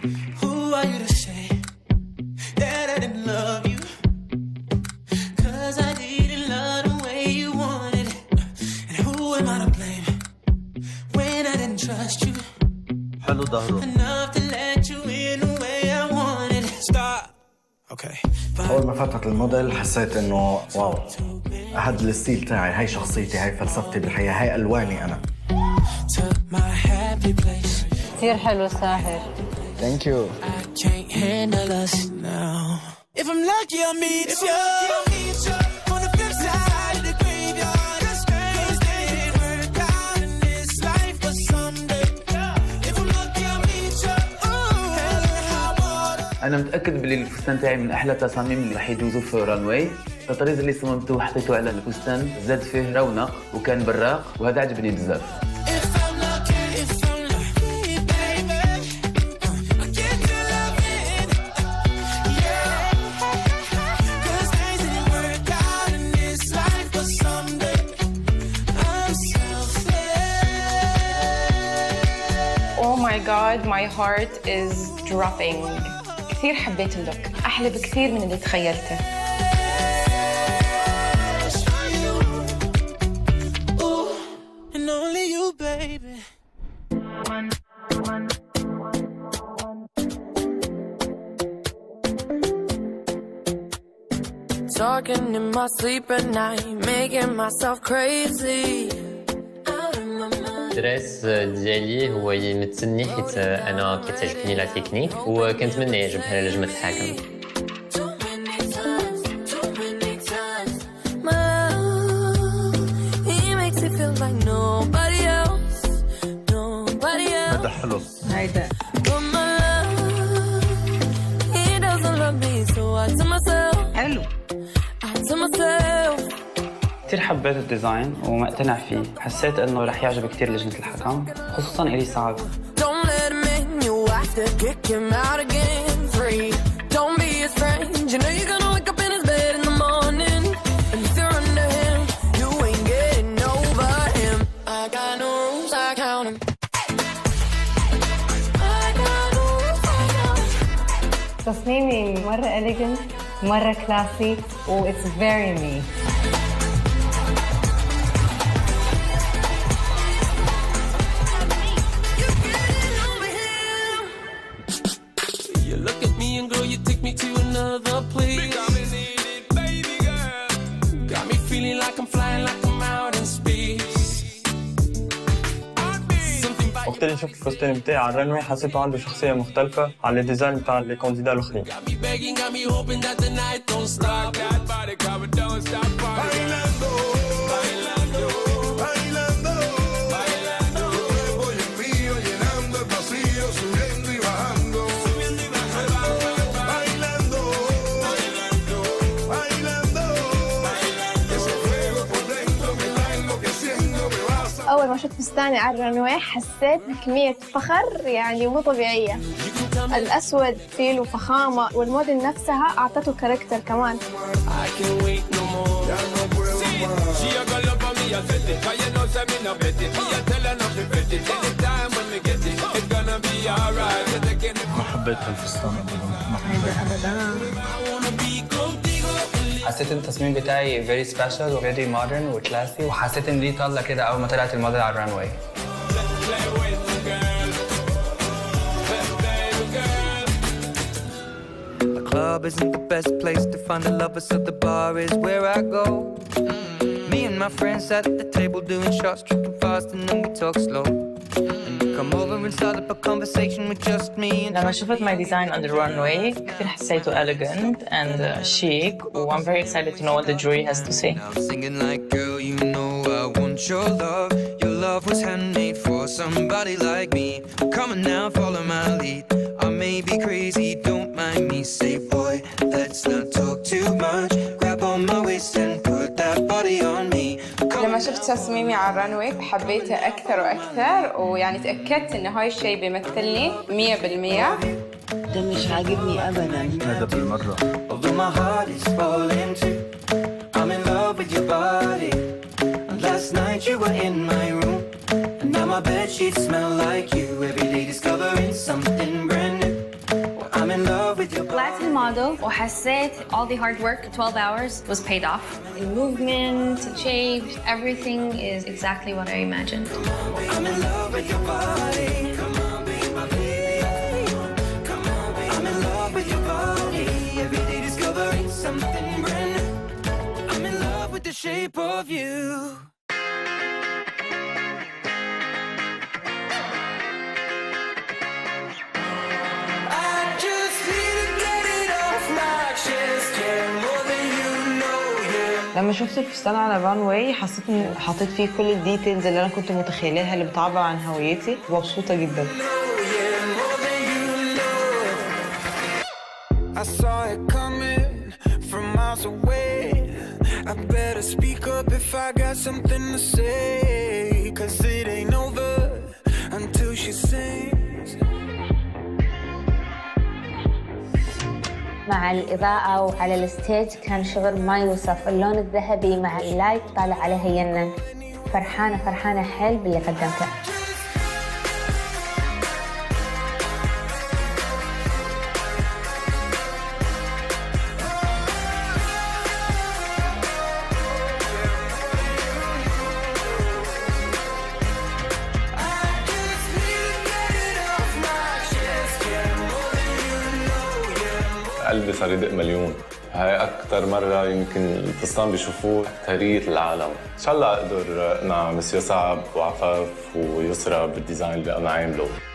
Who are you to say that I didn't love you? 'Cause I didn't love the way you wanted it. And who am I to blame when I didn't trust you حلو ظهره. enough to let you in the way I wanted? Stop. Okay. أول ما فتحت الموديل حسيت إنه واو، هاد الستيل تاعي، هاي شخصيتي، هاي فلسفتي بالحياة، هاي ألواني أنا. Took my happy place. كثير حلو ساهر. Thank you. I can't handle us now. If I'm lucky, I'll meet you on the flip side of the graveyard. Cause they didn't work out in this life, but someday. If I'm lucky, I'll meet you. أنا متأكد باللي الفستان تاعي من أحلى التصاميم اللي راح يجوزوا في رانواي. الطريز اللي صممته وحطيته على الفستان زاد فيه رونق وكان براق، وهذا عجبني بزاف. Oh my god, my heart is dropping. كثير حبيت اللوك، أحلى بكثير من اللي تخيلته. And only you, baby. Talking in my sleep at night, making myself crazy. الدريس ديالي هو يمثلني حيت انا كتعجبني لا تكنيك وكنتمنى يعجبها لجنة الحكم. هذا حلو. هيدا حلو. كثير حبيت الديزاين ومقتنع فيه، حسيت انه رح يعجب كثير لجنة الحكم، خصوصا الي صعب. تصميمي مرة elegant، مرة كلاسي، و it's very me. You look at me and girl, you take me to another place. Got me needed, baby girl. Got me feeling like I'm flying, like I'm out in space. وقت اللي شفت الفستان بتاعي على الرنوي حسيته عنده شخصية مختلفة على الديزاين بتاع الكونديدا الأخرين. Got me begging, got me hoping that the night don't stop. That body cover don't stop. Bailando, bailando, bailando, bailando. Voy en mío llenando el vacío, subiendo y bajando, subiendo y bajando. Bailando, bailando, bailando, bailando. Ese fuego por dentro me está enloqueciendo, me vas a. أول ما شفت فستاني على الرنوي حسيت بكمية فخر يعني مو طبيعية. الأسود فيه له فخامة، والموديل نفسها أعطته كاركتر كمان. ما حبيت هالفستان أبدا. حسيت ان التصميم بتاعي very special و very modern و classy، وحسيت ان دي طلة كده اول ما طلعت الموديل على الرانواي. Club isn't the best place to find a lover, so the bar is where I go. Me and my friends sat at the table doing shots, tripping fast, and then we talk slow. Come over and start up a conversation with just me. لما شفت my design on the runway كثير حسيته elegant and chic, و I'm very excited to know what the jury has to say. I'm singing like, girl, you know I want your love. Your love was handmade for somebody like me. Come on now, follow my lead. I may be crazy, don't mind me. Say, boy, let's not talk too much. Grab on my waist and put that body on me. لما شفت تصميمي على الرانوي حبيته أكثر وأكثر، ويعني تأكدت إن هاي الشيء بيمثلني 100%. ده مش عاجبني أبداً. هذا بالمرة. Although my heart is falling too, I'm in love with your body. And last night you were in my room, and now my bedsheets smell like you. Every day discovering something brand new. model وحسيت all the hard work 12 hours was paid off. The movement, the shape, everything is exactly what I imagined. I'm in love with your body. Come on, be my baby. Come on, be. I'm in love with your body. Every day discovering something brand new. I'm in love with the shape of you. لما شفت الفستان على الران واي حسيت اني حطيت فيه كل الديتيلز اللي انا كنت متخيلها اللي بتعبر عن هويتي، ومبسوطه جدا. I saw it coming from miles away. I better speak up if I got something to say, 'cause it ain't over until she sings. مع الإضاءة وعلى الستيج كان شغل ما يوصف، اللون الذهبي مع اللايت طالع عليه ينن. فرحانة حيل باللي قدمته. قلبي صار يدق مليون. هاي أكثر مرة يمكن الفستان بيشوفوه تاريخ العالم. إن شاء الله أقدر أقنع مسيو صعب وعفاف ويسرى بالديزاين اللي أنا عامله.